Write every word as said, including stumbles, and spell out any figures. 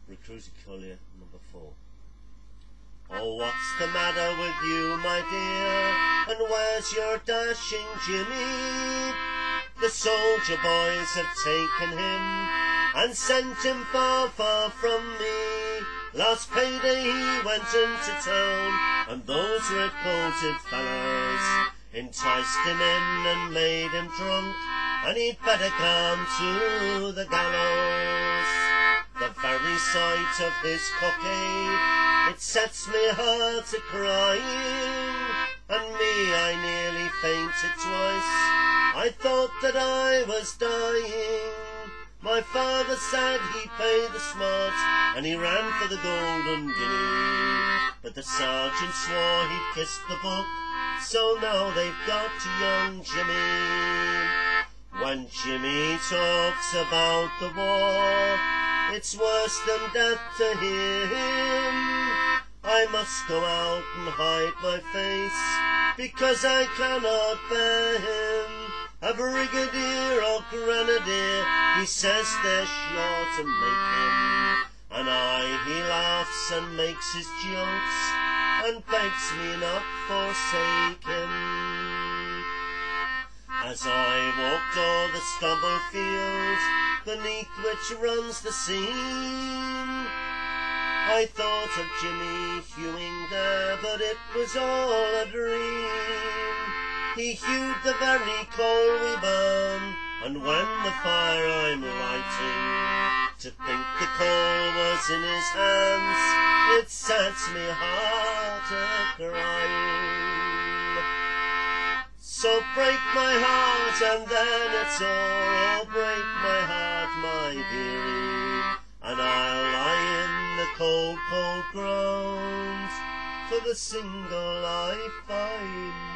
Recruited Collier, number four. Oh, what's the matter with you, my dear? And where's your dashing Jimmy? The soldier boys have taken him and sent him far, far from me. Last payday he went into town, and those red-coated fellows enticed him in and made him drunk, and he'd better come to the gallows. The very sight of his cockade, it sets me heart a crying, and me, I nearly fainted twice. I thought that I was dying. My father said he'd pay the smart, and he ran for the golden guinea. But the sergeant swore he'd kissed the book, so now they've got young Jimmy. When Jimmy talks about the war, it's worse than death to hear him. I must go out and hide my face, because I cannot bear him. A brigadier or grenadier, he says they're sure to make him. And I, he laughs and makes his jokes, and begs me not forsake him. As I walked o'er the stubble fields, beneath which runs the Seine, I thought of Jimmy hewing there, but it was all a dream. He hewed the very coal we burn, and when the fire I'm lighting, to think the coal was in his hands, it sets me heart a-crying. So break my heart and then it's all, oh break my heart, my dearie, and I'll lie in the cold, cold ground for the single life I